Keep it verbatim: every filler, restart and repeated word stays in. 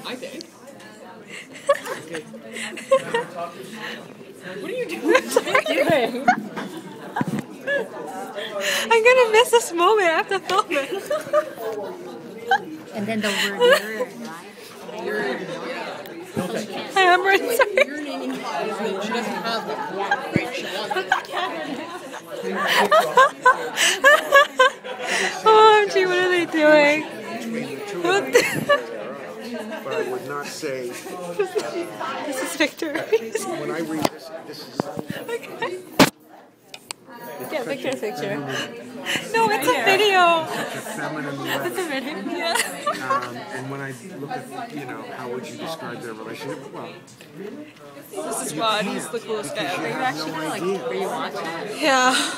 I think. What are you doing? What are you doing? I'm gonna miss this moment. I have to film it. And then the word urine, right? I am really sorry. Your name implies that she doesn't have one, right? She wants it. O M G, what are they doing? But I would not say. This is Victor. When I read this, this is. Okay. Yeah, Victor's picture. No, it's a video. Such a feminine letter. It's a video. Yeah. Um, and when I look at, you know, how would you describe their relationship? Well, This is Rod. He's the coolest guy because you ever. have no idea. Yeah.